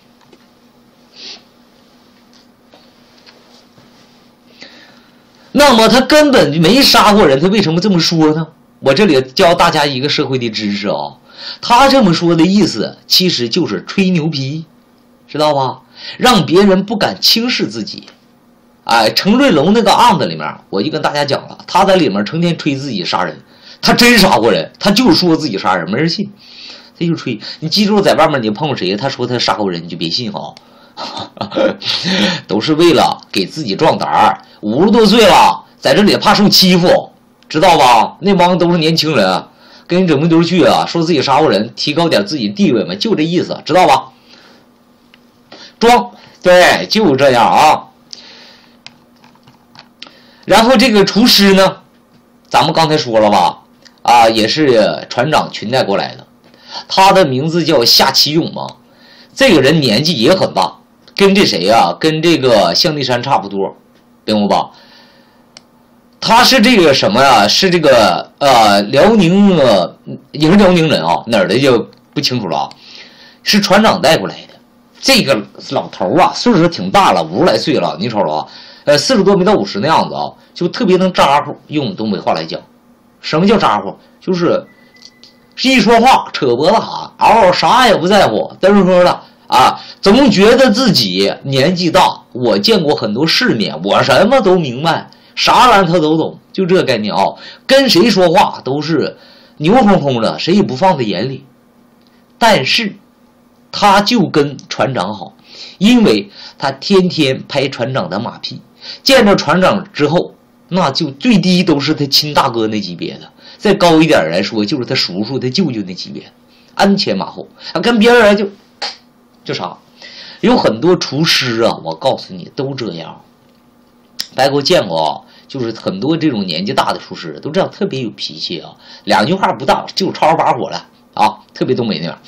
那么他根本没杀过人，他为什么这么说呢？我这里教大家一个社会的知识啊，他这么说的意思其实就是吹牛皮，知道吧？让别人不敢轻视自己。哎，程瑞龙那个案子里面，我就跟大家讲了，他在里面成天吹自己杀人，他真杀过人，他就说自己杀人，没人信，他就吹。你记住，在外面你碰到谁，他说他杀过人，你就别信哈。都是为了给自己壮胆儿。五十多岁了，在这里怕受欺负，知道吧？那帮都是年轻人，跟你整不丢去啊，说自己杀过人，提高点自己地位嘛，就这意思，知道吧？装，对，就这样啊。然后这个厨师呢，咱们刚才说了吧，啊，也是船长裙带过来的，他的名字叫夏启勇嘛。这个人年纪也很大，跟这谁呀、啊？跟这个向立山差不多，明白吧？他是这个什么呀、啊？是这个呃辽宁呃也是辽宁人啊，哪儿的就不清楚了啊。是船长带过来的。这个老头啊，岁数挺大了，五十来岁了，你瞅瞅啊，呃四十多没到五十那样子啊，就特别能咋呼。用东北话来讲，什么叫咋呼？就是一说话扯脖子喊，嗷，啥也不在乎，嘚嘚的啊，总觉得自己年纪大，我见过很多世面，我什么都明白，啥玩意他都懂，就这概念啊。跟谁说话都是牛哄哄的，谁也不放在眼里。但是他就跟船长好，因为他天天拍船长的马屁，见着船长之后，那就最低都是他亲大哥那级别的。再高一点来说，就是他叔叔、他舅舅那级别，鞍前马后啊，跟别人就就啥，有很多厨师啊，我告诉你都这样。白哥见过啊，就是很多这种年纪大的厨师都这样，特别有脾气啊，两句话不大就吵把火了啊，特别东北那样。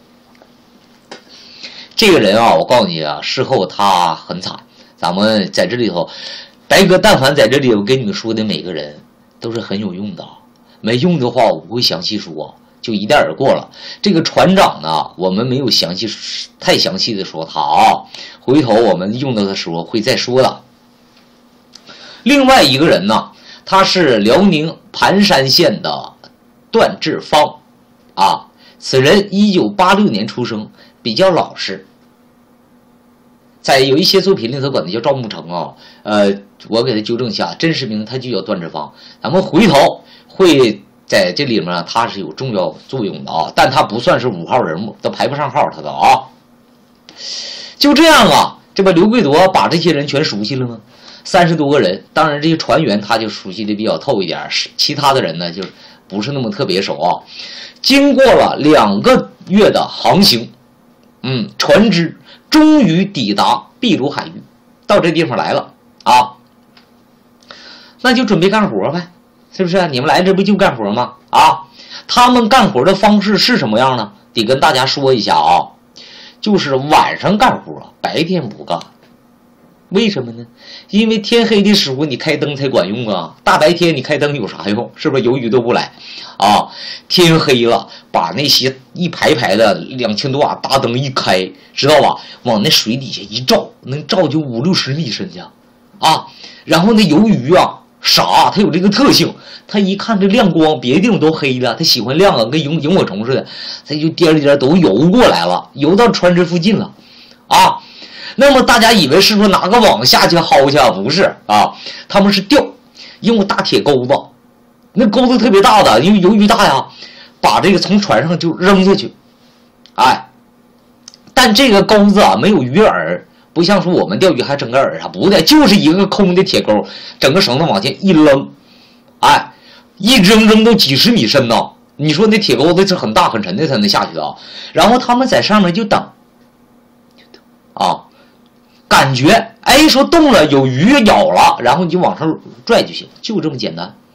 这个人啊，我告诉你啊，事后他很惨。咱们在这里头，白哥但凡在这里我跟你们说的每个人都是很有用的。没用的话，我不会详细说，就一带而过了。这个船长呢，我们没有详细太详细的说他啊，回头我们用到的时候会再说的。另外一个人呢，他是辽宁盘山县的段志芳啊，此人一九八六年出生，比较老实。在有一些作品里头管他叫赵慕成啊，呃，我给他纠正一下，真实名他就叫段志芳。咱们回头会在这里面他是有重要作用的啊，但他不算是五号人物，都排不上号他的啊。就这样啊，这不刘贵铎把这些人全熟悉了吗？三十多个人，当然这些船员他就熟悉的比较透一点，其他的人呢就不是那么特别熟啊。经过了两个月的航行，嗯，船只终于抵达秘鲁海域，到这地方来了啊，那就准备干活呗，是不是？你们来这不就干活吗？啊，他们干活的方式是什么样呢？得跟大家说一下啊，就是晚上干活，白天不干。为什么呢？因为天黑的时候你开灯才管用啊，大白天你开灯有啥用？是不是鱿鱼都不来啊？天黑了，把那些一排排的两千多瓦大灯一开，知道吧？往那水底下一照，能照就五六十米深去啊。然后那鱿鱼啊，傻，它有这个特性，它一看这亮光，别的地方都黑了，它喜欢亮啊，跟萤萤火虫似的，它就颠儿颠儿都游过来了，游到船只附近了啊。那么大家以为是说拿个网下去薅去啊？不是啊，他们是钓，用大铁钩子，那钩子特别大的，因为鱿鱼大呀，把这个从船上就扔下去，哎，但这个钩子啊没有鱼饵，不像说我们钓鱼还整个饵啊，不的，就是一个空的铁钩，整个绳子往前一扔，哎，一扔扔到几十米深呢。你说那铁钩子是很大很沉的才能下去的啊。然后他们在上面就等，啊。感觉哎，说动了有鱼咬了，然后你就往上拽就行，就这么简单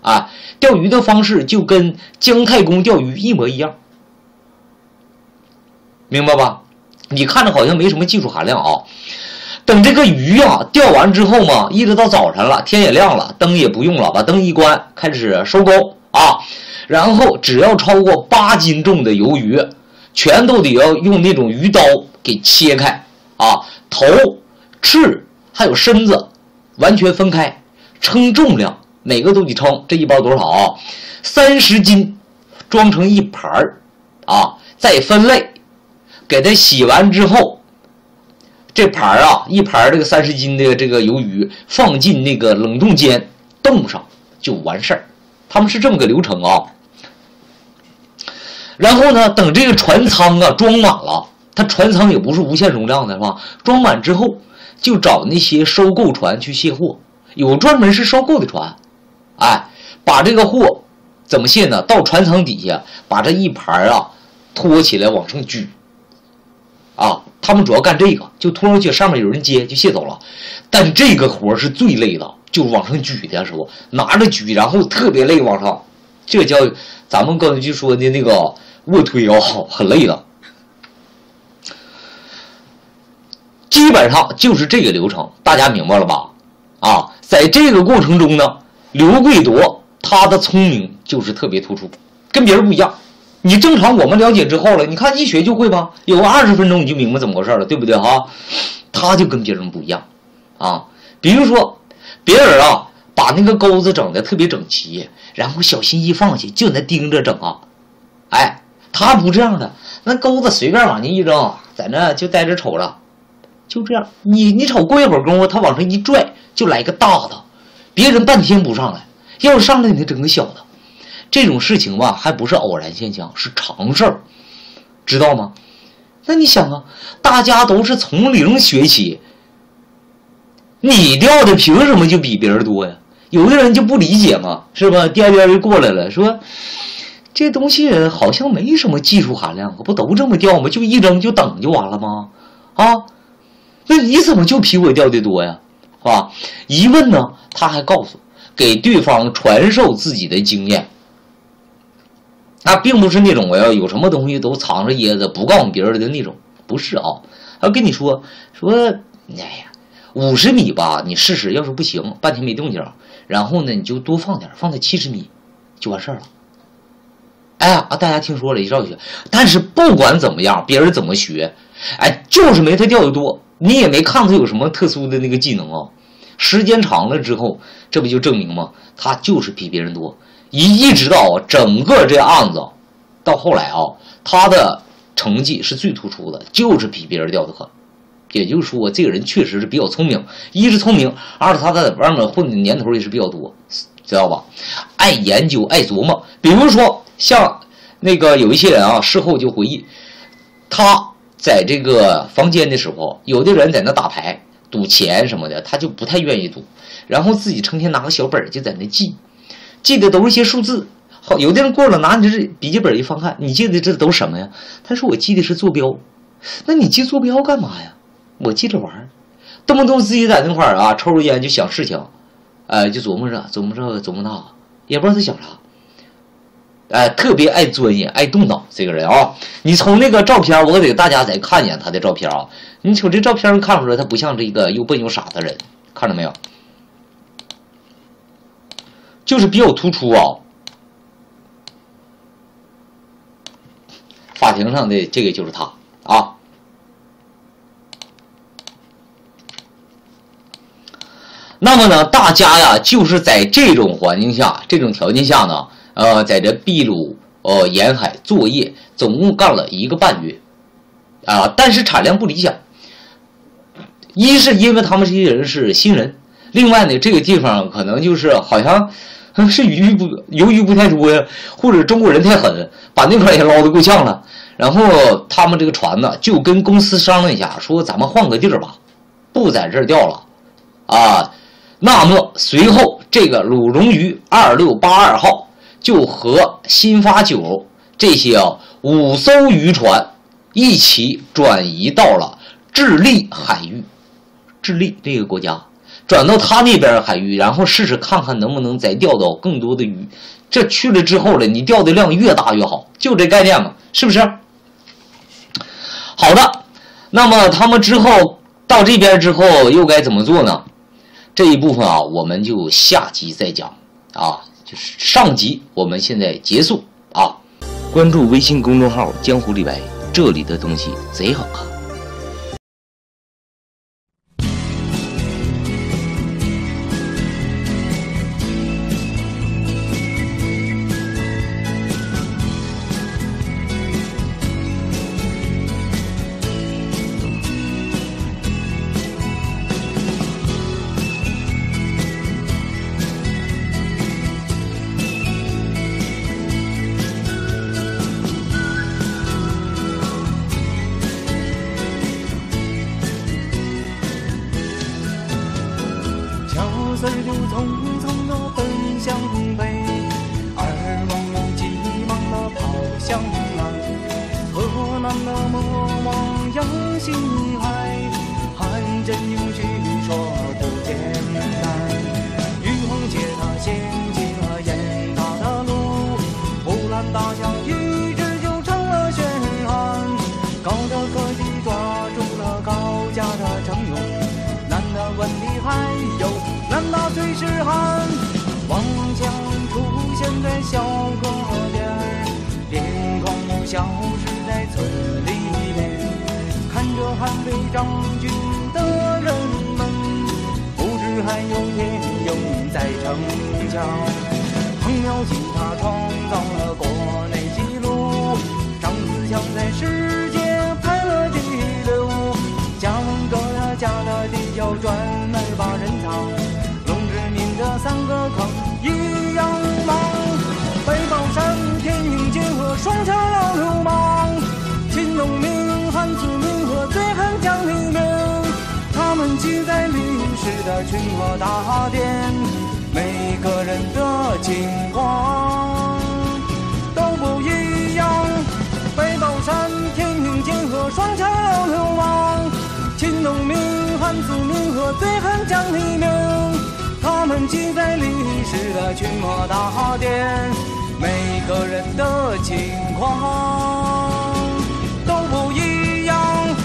啊，钓鱼的方式就跟姜太公钓鱼一模一样，明白吧？你看着好像没什么技术含量啊。等这个鱼啊钓完之后嘛，一直到早晨了，天也亮了，灯也不用了，把灯一关，开始收钩啊。然后只要超过八斤重的鱿鱼，全都得要用那种鱼刀给切开啊，头、翅还有身子完全分开，称重量，每个都得称，这一包多少啊？三十斤，装成一盘儿啊，再分类，给它洗完之后。这盘啊，一盘这个三十斤的这个鱿鱼放进那个冷冻间冻上就完事儿，他们是这么个流程啊。然后呢，等这个船舱啊装满了，它船舱也不是无限容量的是吧？装满之后，就找那些收购船去卸货，有专门是收购的船，哎，把这个货怎么卸呢？到船舱底下，把这一盘啊拖起来往上举。啊，他们主要干这个，就拖上去，上面有人接就卸走了。但这个活是最累的，就往上举的时候，拿着举，然后特别累往上，这叫咱们刚才就说的那个卧推啊，很累的。基本上就是这个流程，大家明白了吧？啊，在这个过程中呢，刘贵铎他的聪明就是特别突出，跟别人不一样。你正常我们了解之后了，你看一学就会吧，有个二十分钟你就明白怎么回事了，对不对哈？他就跟别人不一样啊。比如说，别人啊把那个钩子整的特别整齐，然后小心翼翼放下，就那盯着整啊。哎，他不这样的，那钩子随便往进一扔，在那就在这瞅着，就这样。你你瞅过一会儿功夫，他往上一拽，就来个大的，别人半天不上来，要是上来你整个小的。这种事情吧，还不是偶然现象，是常事儿，知道吗？那你想啊，大家都是从零学起，你钓的凭什么就比别人多呀？有的人就不理解嘛，是吧？第二天就过来了，说这东西好像没什么技术含量，可不都这么钓吗？就一扔就等就完了吗？啊，那你怎么就比我钓的多呀？是吧？一问呢，他还告诉，给对方传授自己的经验。那并不是那种我要有什么东西都藏着掖着不告诉别人的那种，不是啊。他跟你说说，哎呀，五十米吧，你试试，要是不行，半天没动静，然后呢你就多放点，放在七十米，就完事儿了。哎呀，大家听说了，一照学。但是不管怎么样，别人怎么学，哎，就是没他钓的多，你也没看他有什么特殊的那个技能啊。时间长了之后，这不就证明吗？他就是比别人多。一一直到整个这案子到后来啊，他的成绩是最突出的，就是比别人钓的狠。也就是说，这个人确实是比较聪明，一是聪明，二是他在外面混的年头也是比较多，知道吧？爱研究，爱琢磨。比如说像那个有一些人啊，事后就回忆，他在这个房间的时候，有的人在那打牌、赌钱什么的，他就不太愿意赌，然后自己成天拿个小本就在那记。记得都是一些数字，好，有的人过了拿你这笔记本一翻看，你记得这都是什么呀？他说我记得是坐标，那你记坐标干嘛呀？我记着玩儿，动不动自己在那块儿啊抽着烟就想事情，哎、呃，就琢磨着琢磨这个琢磨那个，也不知道他想啥，哎、呃，特别爱钻研爱动脑这个人啊。你从那个照片，我给大家再看一眼他的照片啊，你瞅这照片看出来他不像这一个又笨又傻的人，看着没有？就是比较突出啊。法庭上的这个就是他啊。那么呢，大家呀，就是在这种环境下、这种条件下呢，呃，在这秘鲁呃沿海作业，总共干了一个半月，啊，但是产量不理想。一是因为他们这些人是新人，另外呢，这个地方可能就是好像。是鱼不鱿鱼不太多呀，或者中国人太狠，把那块也捞得够呛了。然后他们这个船呢，就跟公司商量一下，说咱们换个地儿吧，不在这儿钓了啊。那么随后这个鲁荣鱼二六八二号就和新发九这些啊五艘渔船一起转移到了智利海域。智利这个国家转到他那边海域，然后试试看看能不能再钓到更多的鱼。这去了之后呢，你钓的量越大越好，就这概念嘛，是不是？好的，那么他们之后到这边之后又该怎么做呢？这一部分啊，我们就下集再讲啊，就是上集我们现在结束啊。关注微信公众号“江湖李白”，这里的东西贼好看。 岁月匆匆的奔向北，而梦又急忙的跑向南。河南的莫忘杨希海，汉真英雄说不简单。玉皇借他掀起了雁塔的路，呼兰大江一直就成了血汗。高的科技抓住了高价的征用，难的问题还有难道最是寒？望江出现在小河边，天空消失在村里面。看着悍匪张军的人们，不知还有铁勇在逞强。彭妙金他创造了国内纪录，张子强在世界排了第六。家门哥呀家的地窖专门把人藏，这三个坑一样忙，北宝山天鹰结合双枪老流氓，秦农民汉子民和醉汉将黎明，他们记在历史的群河大典，每个人的情况都不一样。北宝山天鹰结合双枪老流氓，秦农民汉子民和醉汉将黎明，他们记在历史的群河大典，每个人的情况都不一样。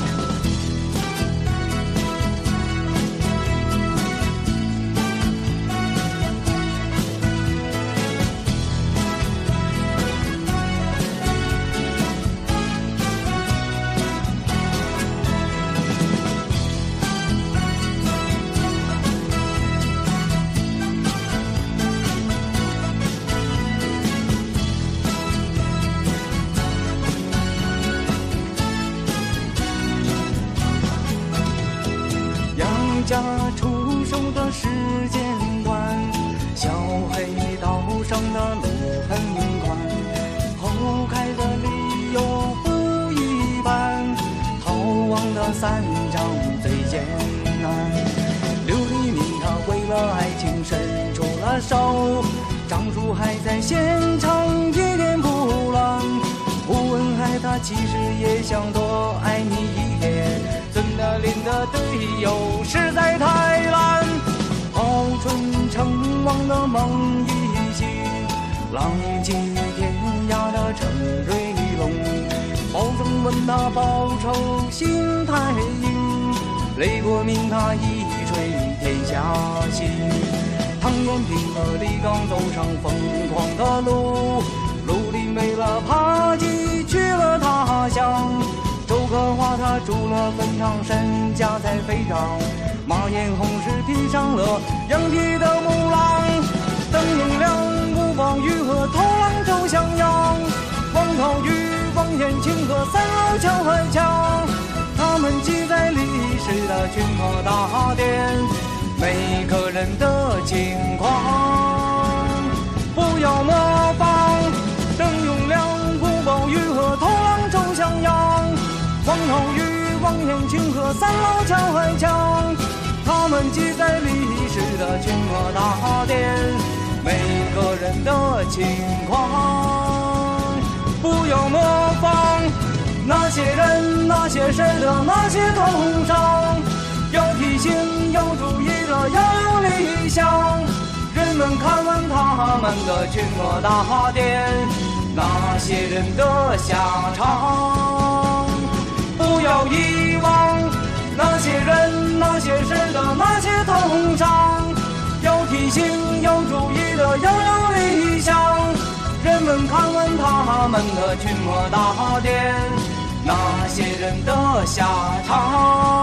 家出手的时间短，小黑道上的路很宽，后开的理由不一般，逃亡的三章最艰难。刘黎明他为了爱情伸出了手，张树还在现场一点不乱，吴文海他其实也想多爱你一点，孙德林的队友实在太烂，报春成王的梦一醒，浪迹天涯的陈瑞龙，包拯问他报仇心太硬，雷国明他一锤天下心。唐延平和李刚走上疯狂的路，陆林为了扒鸡去了他乡，周克华他筑了坟场，身家才飞涨。马延红是披上了羊皮的木狼，邓永亮、吴宝玉和头狼周襄阳，王涛宇、王延庆和三老乔海强，他们记在历史的群河大典，每个人的情况不要模仿。邓永亮、吴宝玉和头狼周襄阳，王涛宇、王延庆和三老乔海强，他们记在历史的群河大典，每个人的情况不要模仿。那些人那些事的那些头上，要提醒要注意了要人们看完他们的群魔大典，那些人的下场。不要遗忘那些人、那些事的那些痛伤，要提醒、要注意的要有理想。人们看完他们的群魔大典，那些人的下场。